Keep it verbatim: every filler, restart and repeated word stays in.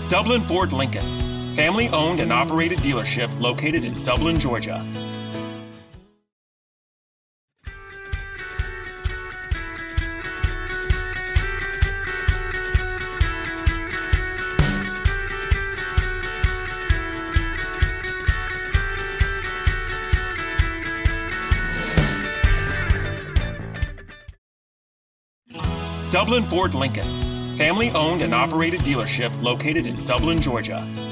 Dublin Ford Lincoln, family-owned and operated dealership located in Dublin, Georgia. Dublin Ford Lincoln, family-owned and operated dealership located in Dublin, Georgia.